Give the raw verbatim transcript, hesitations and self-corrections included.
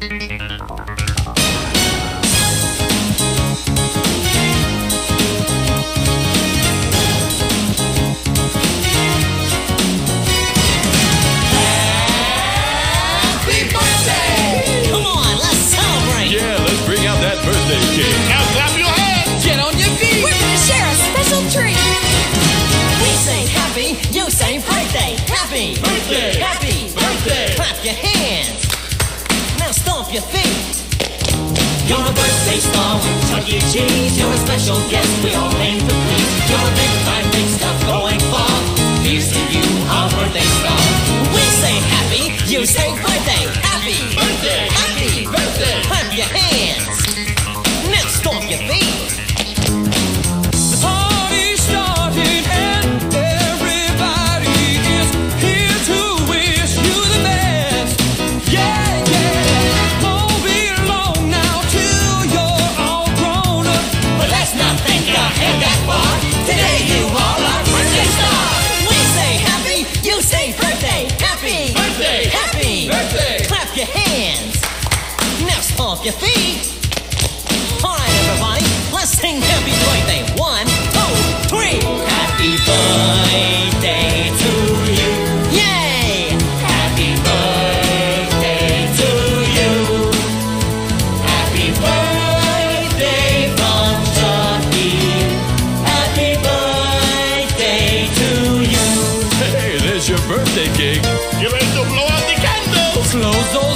Your feet. You're a birthday star with Chuck E. Cheese. You're a special guest we all aim to please. You're a big time, big stuff going far. Here's to you, our birthday star. We say happy, you say birthday. Happy birthday, happy birthday. Clap your hands. Now stomp your feet. The party started and everybody is here to wish you the best. Yeah, yeah. Today you all are birthday stars. We say happy, you say birthday. Happy birthday, happy birthday. Clap your hands. Now stomp your feet. Alright everybody, let's sing happy birthday. One, two, three. Happy birthday to you. Yay! Happy birthday to you. Happy birthday from Chucky. Happy birthday to you. Hey, there's your birthday cake. You ready to blow out the candles? Close those